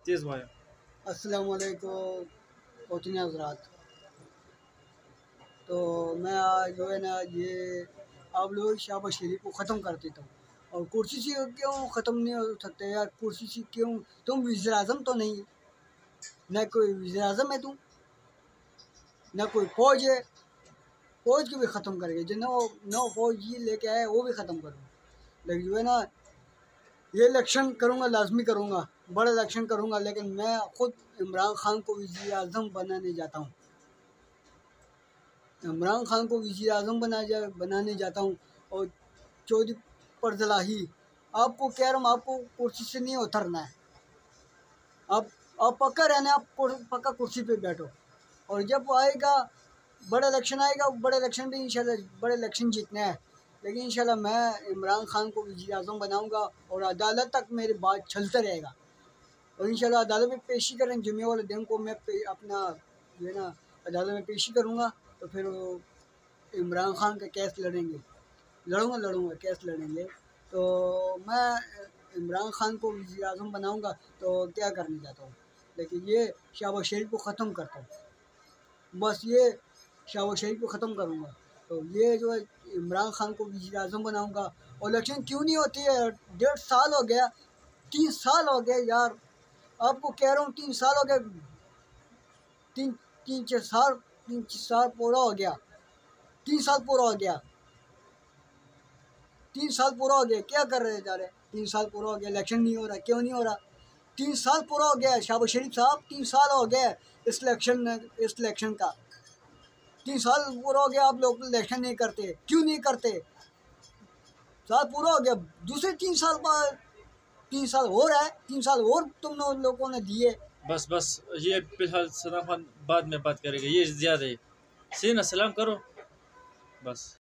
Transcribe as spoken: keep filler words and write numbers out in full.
तेज़ भाई। अस्सलाम वालेकुम कोचिंग हज़रात। तो मैं आज जो है ना ये आप लोग शाबाश शरीफ को ख़त्म कर देता हूँ। और कुर्सी से क्यों ख़त्म नहीं हो सकते यार? कुर्सी से क्यों? तुम वज़ीर आज़म तो नहीं, न कोई वज़ीर आज़म है तुम, न कोई फ़ौज है। फ़ौज को भी ख़त्म करेंगे, जो नौ नौ फ़ौज ये लेके आए वो भी ख़त्म करूँगा। लेकिन जो है ना ये इलेक्शन करूँगा, लाजमी करूँगा, बड़ा इलेक्शन करूँगा। लेकिन मैं ख़ुद इमरान खान को वज़ीर आज़म बनाने जाता हूँ। इमरान खान को वज़ीर आज़म बना जा बनाने जाता हूँ। और चौधरी परजलाही, आपको कह रहा हूँ, आपको कुर्सी से नहीं उतरना है। आप आप पक्का रहना, आप पक्का कुर्सी पे बैठो। और जब आएगा बड़ा इलेक्शन आएगा, बड़े इलेक्शन भी इंशाल्लाह बड़े इलेक्शन जीतने हैं। लेकिन इंशाल्लाह मैं इमरान खान को वज़ीर आज़म बनाऊँगा और अदालत तक मेरी बात चलता रहेगा। और इंशाल्लाह अदालत में पेशी करें, जुमे वाले दिन को मैं पे अपना जो है ना अदालत में पेशी करूँगा। तो फिर इमरान खान का केस लड़ेंगे, लड़ूँगा लड़ूँगा केस लड़ेंगे। तो मैं इमरान खान को वज़ीर आज़म बनाऊँगा तो क्या करने जाता हूँ। लेकिन ये शहबाज शरीफ को ख़त्म करता हूँ, बस ये शहबाज शरीफ को ख़त्म करूँगा। तो ये जो है इमरान खान को वज़ीर आज़म बनाऊँगा। और इलेक्शन क्यों नहीं होती है? डेढ़ साल हो गया, तीन साल हो गए यार, आपको कह रहा हूँ तीन साल हो गए, तीन तीन चार साल तीन चार साल पूरा हो गया, तीन साल पूरा हो गया, तीन साल पूरा हो गया। क्या कर रहे जा रहे? तीन साल पूरा हो गया, इलेक्शन नहीं हो रहा। क्यों नहीं हो रहा? तीन साल पूरा हो गया शहबाज शरीफ साहब, तीन साल हो गए इस इलेक्शन इस इलेक्शन का। तीन साल पूरा हो गया, आप लोग इलेक्शन नहीं करते। क्यों नहीं करते? साल पूरा हो गया, दूसरे तीन साल बाद तीन साल हो रहा है, तीन साल और तुम लोगों ने दिए। बस बस ये फिलहाल सना खान बाद में बात करेंगे, ये ज़्यादा है। सीना सलाम करो बस।